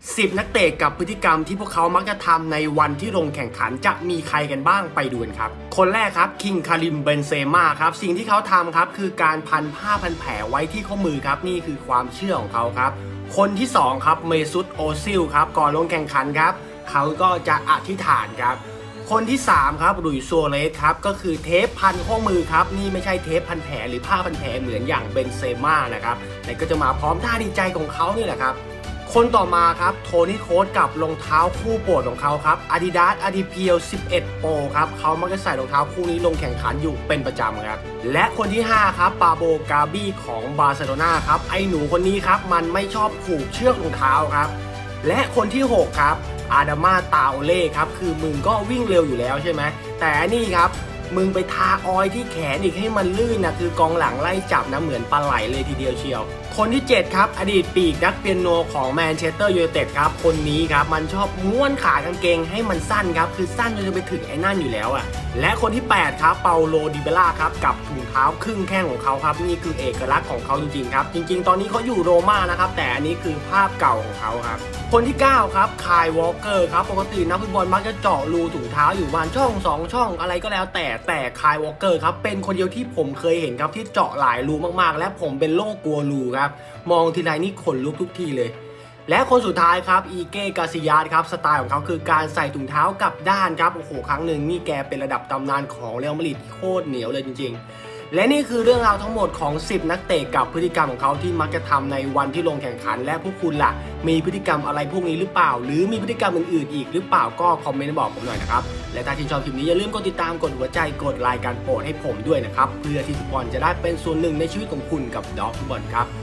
10นักเตะกับพฤติกรรมที่พวกเขามักจะทำในวันที่ลงแข่งขันจะมีใครกันบ้างไปดูกันครับคนแรกครับคิงคาริมเบนเซม่าครับสิ่งที่เขาทำครับคือการพันผ้าพันแผลไว้ที่ข้อมือครับนี่คือความเชื่อของเขาครับคนที่2ครับเมซุตโอซิลครับก่อนลงแข่งขันครับเขาก็จะอธิษฐานครับคนที่3ครับลุยส์ซัวเรสครับก็คือเทปพันข้อมือครับนี่ไม่ใช่เทปพันแผลหรือผ้าพันแผลเหมือนอย่างเบนเซม่านะครับแต่ก็จะมาพร้อมท่าดีใจของเขานี่แหละครับคนต่อมาครับโทนี่โค้ชกับรองเท้าคู่โปรดของเขาครับ Adidas Adipiel 11 Pro ครับเขามักจะใส่รองเท้าคู่นี้ลงแข่งขันอยู่เป็นประจำครับและคนที่5ครับปาโบกาบี้ของบาร์เซโลนาครับไอหนูคนนี้ครับมันไม่ชอบผูกเชือกรองเท้าครับและคนที่6ครับอาดามาตาโอเล่ครับคือมึงก็วิ่งเร็วอยู่แล้วใช่ไหมแต่นี่ครับมึงไปทาออยที่แขนอีกให้มันลื่นนะคือกองหลังไล่จับนะเหมือนปลาไหลเลยทีเดียวเชียวคนที่7ครับอดีตปีกนักเปียโนของแมนเชสเตอร์ยูไนเต็ดครับคนนี้ครับมันชอบม้วนขากางเกงให้มันสั้นครับคือสั้นจนจะไปถึงไอ้นั่นอยู่แล้วอ่ะและคนที่8ครับเปาโลดิเบล่าครับกับถุงเท้าครึ่งแข้งของเขาครับนี่คือเอกลักษณ์ของเขาจริงๆครับจริงๆตอนนี้เขาอยู่โรม่านะครับแต่อันนี้คือภาพเก่าของเขาครับคนที่9ครับคายวอลเกอร์ครับปกตินักฟุตบอลมักจะเจาะรูถุงเท้าอยู่ประมาณช่อง2ช่องอะไรก็แล้วแต่คายวอลเกอร์ครับเป็นคนเดียวที่ผมเคยเห็นครับที่เจาะหลายรูมากๆและผมเป็นโรคกลัวรูครับมองทีไรนี่ขนลุกทุกทีเลยและคนสุดท้ายครับอีเก้กาซิยาสครับสไตล์ของเขาคือการใส่ถุงเท้ากลับด้านครับโอ้โหครั้งหนึ่งนี่แกเป็นระดับตำนานของเรอัลมาดริดโคตรเหนียวเลยจริงๆและนี่คือเรื่องราวทั้งหมดของ10นักเตะกับพฤติกรรมของเขาที่มักจะทำในวันที่ลงแข่งขันและพวกคุณล่ะมีพฤติกรรมอะไรพวกนี้หรือเปล่าหรือมีพฤติกรรมอื่นๆอีกหรือเปล่าก็คอมเมนต์บอกผมหน่อยนะครับและถ้าชื่นชอบคลิปนี้อย่าลืมกดติดตามกดหัวใจกดไลค์การโปรดให้ผมด้วยนะครับเพื่อที่ทุกคนจะได้เป็นส่วนหนึ่งในชีวิตของคุณกับดอกฟุตบอลครับ